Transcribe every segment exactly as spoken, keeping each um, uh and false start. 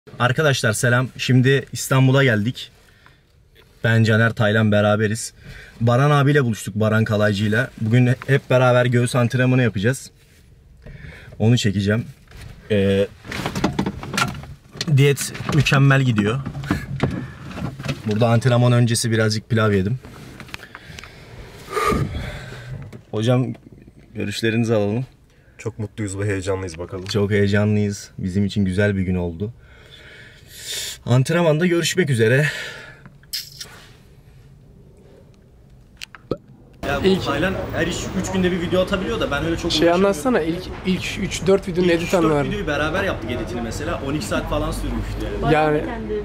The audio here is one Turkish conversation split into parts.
Arkadaşlar selam. Şimdi İstanbul'a geldik. Ben Caner, Taylan beraberiz. Baran abiyle buluştuk, Baran Kalaycı'yla. Bugün hep beraber göğüs antrenmanı yapacağız. Onu çekeceğim. Ee, diyet mükemmel gidiyor. Burada antrenman öncesi birazcık pilav yedim. Hocam görüşlerinizi alalım. Çok mutluyuz ve heyecanlıyız bakalım. Çok heyecanlıyız. Bizim için güzel bir gün oldu. Antrenmanda görüşmek üzere. Ya ilk Taylan her iş üç günde bir video atabiliyor da ben öyle çok şey anlatsana ilk ilk üç dört videonun edit anı var. Videoyu beraber yaptık editini mesela. on iki saat falan sürmüştü yani. Yani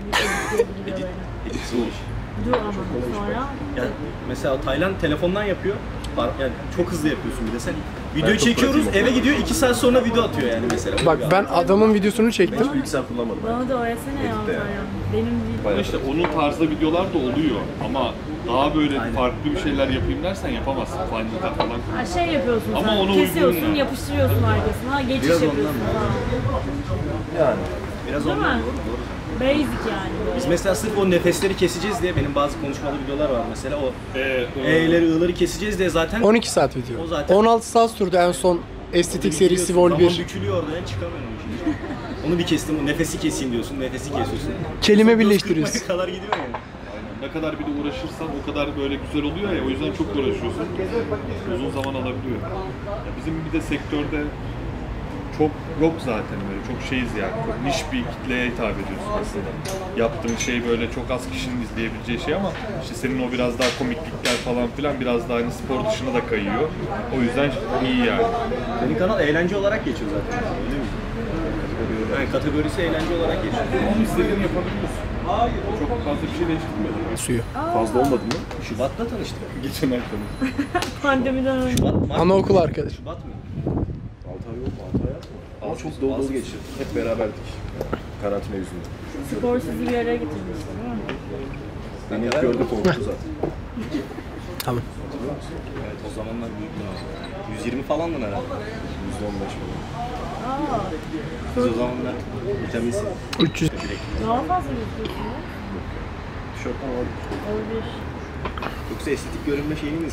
Dur ama sonra yani mesela Taylan telefondan yapıyor. Yani çok hızlı yapıyorsun bir de sen. Videoyu çekiyoruz, eve gidiyor, iki saat sonra video atıyor yani mesela. Bak ben adamın videosunu çektim. Hiç bilgisayar kullanmadım. Bana da öğretsene ya. Benim video. İşte onun tarzda videolar da oluyor ama daha böyle aynen, farklı bir şeyler yapayım dersen yapamazsın. Final Cut falan. Ha, şey yapıyorsun ama sen, onu kesiyorsun, yani, yapıştırıyorsun arkasına, geçiş biraz yapıyorsun falan. Yani. Biraz ondan doğru, doğru. Basic yani. Biz mesela sırf o nefesleri keseceğiz diye benim bazı konuşmalı videolar var mesela o E'leri I'ları keseceğiz diye zaten on iki saat video. O zaten on altı saat sürdü en son estetik serisi Vol bir. Bükülüyor oradan çıkamıyorum şimdi. Onu bir kestim, o nefesi keseyim diyorsun, nefesi kesiyorsun. Kelime birleştiriyorsun. Ne kadar gidiyor yani. Ne kadar bir de uğraşırsan o kadar böyle güzel oluyor ya, o yüzden çok uğraşıyorsun. Uzun zaman alabiliyor. Ya bizim bir de sektörde çok yok zaten böyle, çok şeyiz yani, çok niş bir kitleye hitap ediyorsun aslında. Yaptığın şey böyle çok az kişinin izleyebileceği şey ama işte senin o biraz daha komiklikler falan filan biraz daha hani spor dışına da kayıyor. O yüzden iyi yani. Senin kanal eğlence olarak geçiyor zaten, öyle mi? Yani kategorisi eğlence olarak geçiyor. Onu istediğini yapabiliyorsun. Hayır, çok fazla bir şey değiştirmedim. Suyu. Fazla olmadı mı? Şubat'ta tanıştık. Geçen ay tanıştık. Pandemiden önce. Şubat, Mart, anaokul arkadaş. Şubat mı? altı ay yok mu? altı ay az mı? Ama çok dolu dolu geçti. Hep beraberdik. Karantina yüzünden. Spor sizi bir araya getirmişti değil mi? Ben ilk gördük oldu zaten. Tamam. Evet, o zamanlar büyüktü. yüz yirmi falandın herhalde. yüz on beş falan. Aa. Biz o zamanlar vitaminsiz. üç yüz. Daha fazla yüzüyorsunuz. Tişörtten aldık. Öyle. Yoksa estetik görünme şeyiniz.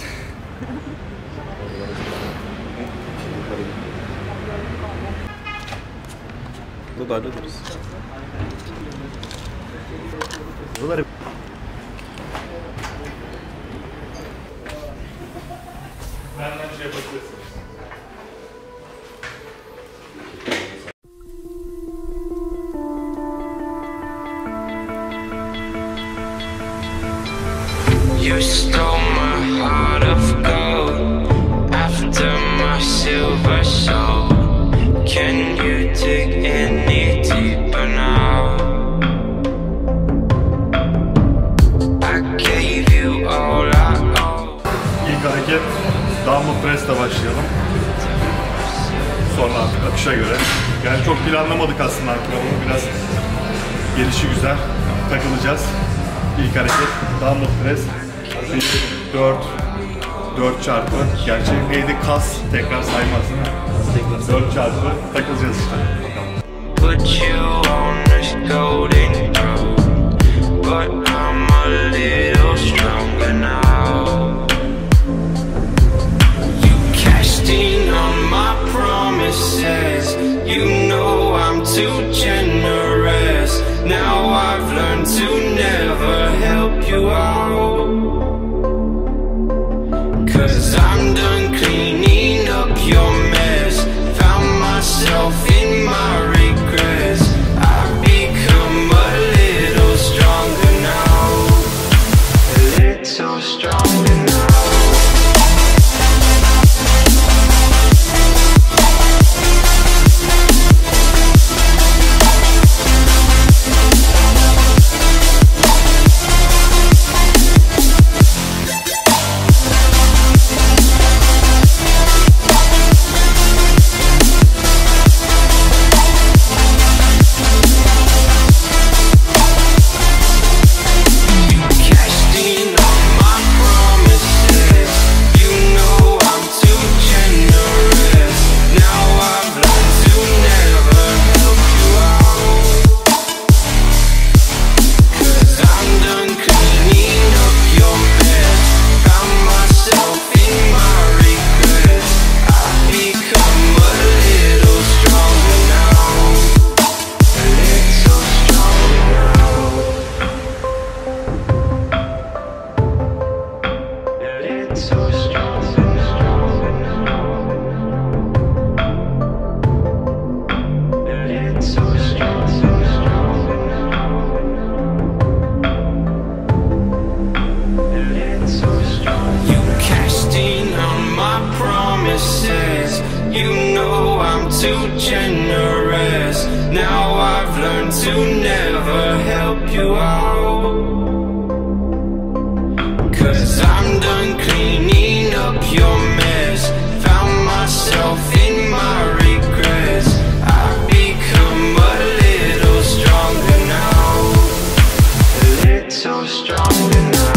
Burada da hallederiz. Buraları Benden şey yapabilirsin. You stole my heart of gold after my silver soul. Can you dig any deeper now? I gave you all I owe. İlk hareket dumbbell press'le başlayalım. Sonra artık akışa göre. Yani çok planlamadık aslında antrenmanı. Biraz gelişi güzel. Takılacağız. İlk hareket dumbbell press. dört dört çarpı. Gerçi neydi? Kas. Tekrar saymaz değil mi? dört çarpı. Takılacağız işte. Put you on this golden road, but I'm a little stronger now. You cashed in on my promises. You know I'm too generous. Now I've learned to never help you out. 'Cause I'm done cleaning up your mess. Found myself in my regrets. I've become a little stronger now. A little stronger now. never help you out. 'Cause I'm done cleaning up your mess. Found myself in my regrets. I've become a little stronger now. A little stronger now.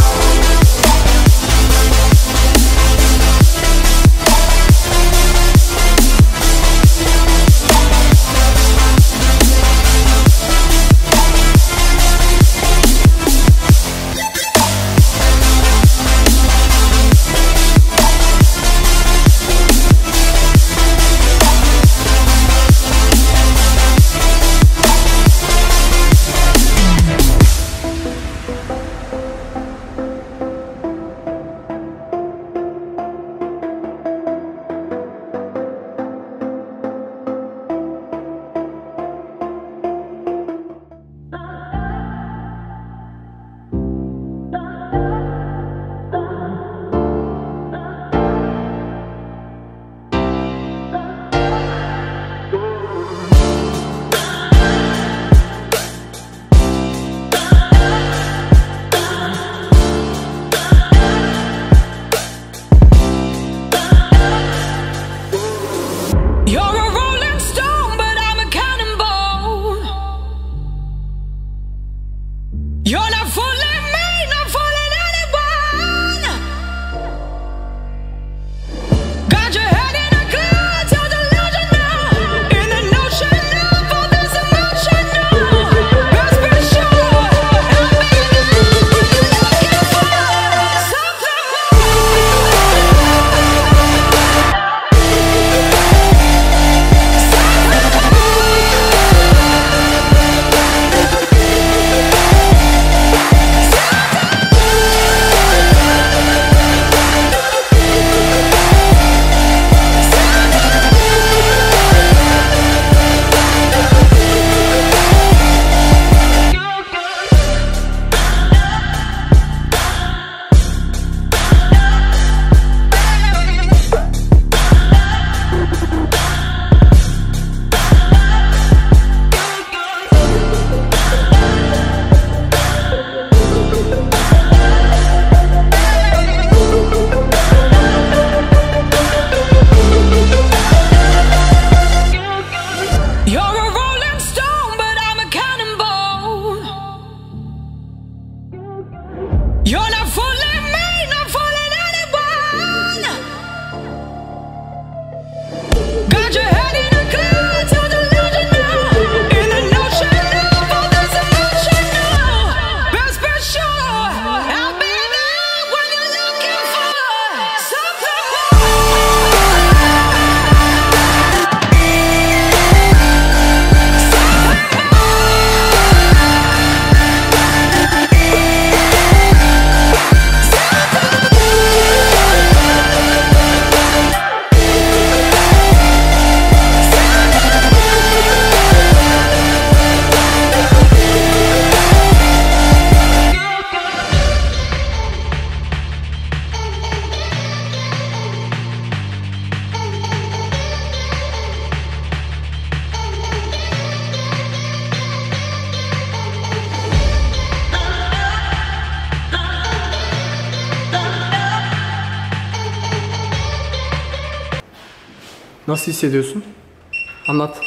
Nasıl hissediyorsun? Anlat.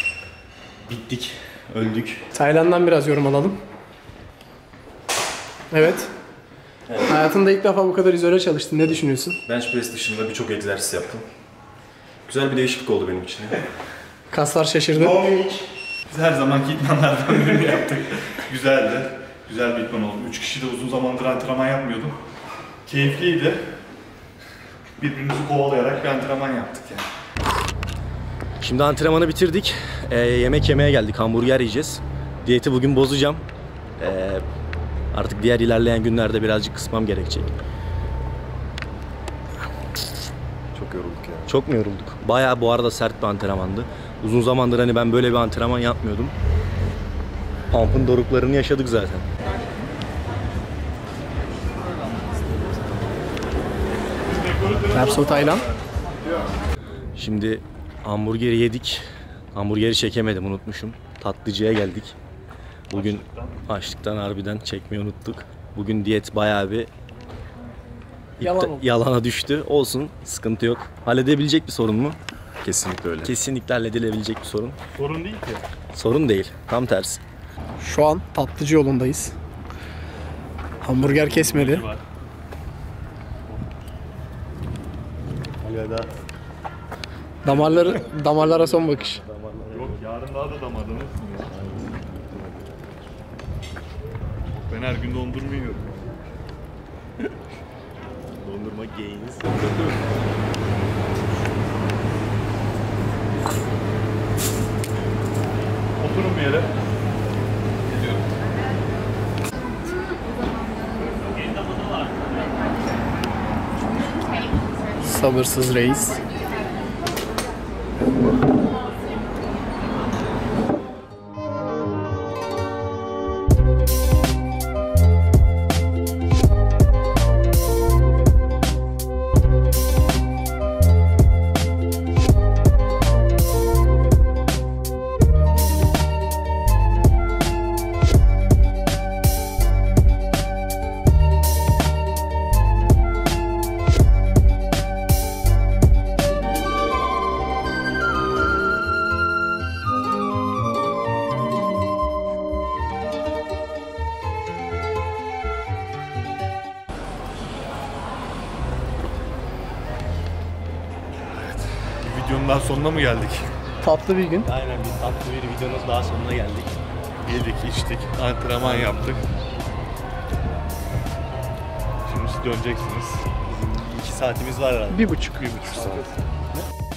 Bittik, öldük. Tayland'dan biraz yorum alalım. Evet. Evet. Hayatında ilk defa bu kadar izole çalıştın. Ne düşünüyorsun? Bench press dışında birçok egzersiz yaptım. Güzel bir değişiklik oldu benim için. Kaslar şaşırdı. Biz her zamanki idmanlardan birini yaptık. Güzeldi. Güzel bir idman oldu. Üç kişi de uzun zamandır antrenman yapmıyordum. Keyifliydi. Birbirimizi kovalayarak bir antrenman yaptık yani. Şimdi antrenmanı bitirdik. Ee, yemek yemeye geldik. Hamburger yiyeceğiz. Diyeti bugün bozacağım. Ee, artık diğer ilerleyen günlerde birazcık kısmam gerekecek. Çok yorulduk ya. Çok mu yorulduk? Bayağı bu arada sert bir antrenmandı. Uzun zamandır hani ben böyle bir antrenman yapmıyordum. Pump'ın doruklarını yaşadık zaten. Terso Tayland. Şimdi hamburgeri yedik. Hamburgeri çekemedim, unutmuşum. Tatlıcıya geldik. Bugün açlıktan harbiden çekmeyi unuttuk. Bugün diyet bayağı bir Yalan ipta- oldu. yalana düştü. Olsun, sıkıntı yok. Halledebilecek bir sorun mu? Kesinlikle öyle. Kesinlikle halledilebilecek bir sorun. Sorun değil ki. Sorun değil. Tam tersi. Şu an tatlıcı yolundayız. Hamburger kesmedi. Var. Damarları, damarlara son bakış. Yok yarın daha da damadınız mı ya? Ben her gün dondurma yiyorum. Dondurma gayiniz. Oturun bir yere. Sabırsız reis. Bir videonun daha sonuna mı geldik? Tatlı bir gün. Aynen, bir tatlı bir videonun daha sonuna geldik. Yedik, içtik, antrenman yaptık. Şimdi siz döneceksiniz. iki saatimiz var herhalde. Bir buçuk. Bir buçuk saat.